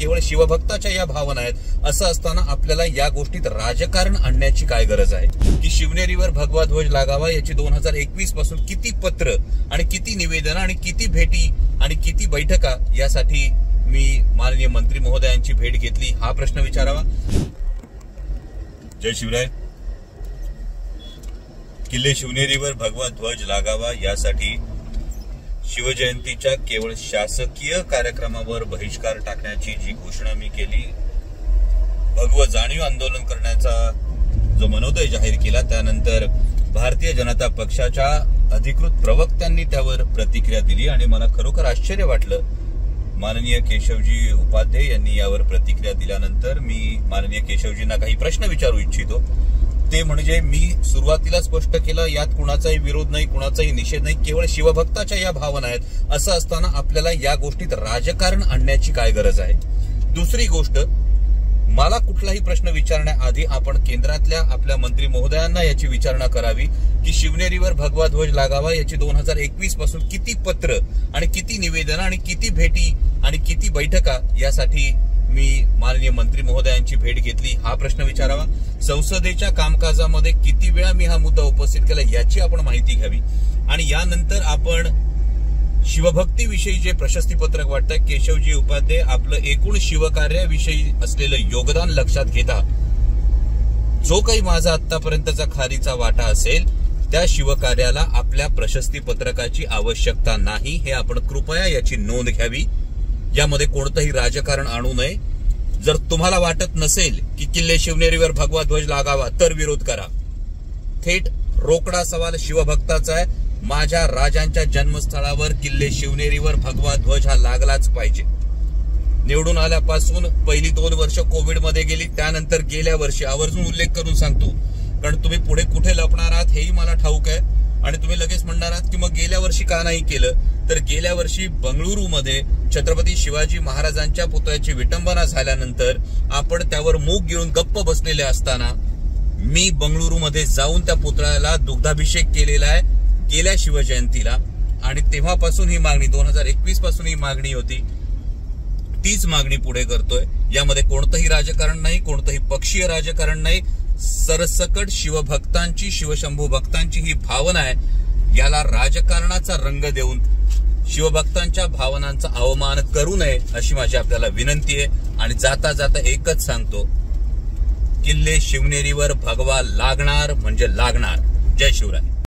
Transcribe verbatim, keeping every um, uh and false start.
केवळ शिवभक्ताच्या या भावना आहेत। असं असताना आपल्याला या गोष्टीत राजकारण आणण्याची काय गरज आहे की शिवनेरीवर भगवा ध्वज लागावा याची दोन हजार एकवीस पासून किती पत्र आणि किती निवेदन आणि किती भेटी आणि किती बैठका यासाठी मी माननीय मंत्री महोदयांची भेट घेतली हा प्रश्न विचारावा। जय शिवराय। किल्ले शिवनेरीवर भगवा ध्वज लागावा यासाठी शिवजयंतीच्या केवळ शासकीय कार्यक्रमावर बहिष्कार टाकण्याची जी घोषणा मी केली, भगव जाणीव आंदोलन करण्याचा जो मनोदय जाहीर केला, त्यानंतर भारतीय जनता पक्षाच्या अधिकृत प्रवक्त्यांनी त्यावर प्रतिक्रिया दिली आणि मला खरोखर आश्चर्य वाटलं। माननीय केशवजी उपाध्ये यांनी यावर प्रतिक्रिया दिल्यानंतर मी माननीय केशवजींना काही प्रश्न विचारू इच्छितो। ते म्हणजे मी सुरुवातीला स्पष्ट केलं, यात कुणाचाही विरोध नाही, कुणाचाही निषेध नाही, केवळ शिवभक्ताच्या या भावना आहेत। असं असताना आपल्याला या गोष्टीत राजकारण आणण्याची काय गरज आहे। दुसरी गोष्ट, मला कुठलाही प्रश्न विचारण्याआधी आपण केंद्रातल्या आपल्या मंत्री महोदयांना याची विचारणा करावी की शिवनेरीवर भगवा ध्वज लागावा याची दोन हजार एकवीस पासून किती पत्र आणि किती निवेदन आणि किती भेटी आणि किती बैठका यासाठी मी माननीय मंत्री महोदयांची भेट घेतली हा प्रश्न विचारावा। संसदेच्या कामकाजामध्ये किती वेळा मी हा मुद्दा उपस्थित केला याची आपण माहिती घ्यावी आणि यानंतर आपण शिवभक्तीविषयी जे प्रशस्ती पत्रक वाटतंय, केशवजी उपाध्ये आपलं एकूण शिवकार्याविषयी असलेलं योगदान लक्षात घेता जो काही माझा आतापर्यंतचा खारीचा वाटा असेल त्या शिवकार्याला आपल्या प्रशस्ती पत्रकाची आवश्यकता नाही, हे आपण कृपया याची नोंद घ्यावी। यामध्ये कोणतंही राजकारण आणू नये। जर तुम्हाला वाटत नसेल की किल्ले शिवनेरीवर भगवा ध्वज लागावा तर विरोध करा। थेट रोकडा सवाल शिवभक्ताचा आहे, माझ्या राजांच्या जन्मस्थळावर किल्ले शिवनेरीवर भगवा ध्वज हा लागलाच पाहिजे। निवडून आल्यापासून पहिली दोन वर्ष कोविडमध्ये गेली, त्यानंतर गेल्या वर्षी आवर्जून उल्लेख करून सांगतो, कारण तुम्ही पुढे कुठे लपणार आहात हेही मला ठाऊक आहे आणि तुम्ही लगेच म्हणणार आहात की मग गेल्या वर्षी का नाही केलं, तर गेल्या वर्षी बंगळुरूमध्ये छत्रपती शिवाजी महाराजांच्या पुतळ्याची विटंबना झाल्यानंतर आपण त्यावर मूग गिळून गप्प बसलेले असताना मी बंगळुरूमध्ये जाऊन त्या पुतळ्याला दुग्धाभिषेक केलेला आहे गेल्या शिवजयंतीला आणि तेव्हापासून ही मागणी दोन हजार एकवीस पासून ही मागणी होती, तीच मागणी पुढे करतोय। यामध्ये कोणतंही राजकारण नाही, कोणतंही पक्षीय राजकारण नाही, सरसकट शिवभक्तांची शिवशंभू भक्तांची ही भावना आहे। याला राजकारणाचा रंग देऊन शिवभक्तांच्या भावनांचा अवमान करू नये अशी माझी आपल्याला विनंती आहे आणि जाता जाता एकच सांगतो, किल्ले शिवनेरीवर भगवा लागणार म्हणजे लागणार। जय शिवराय।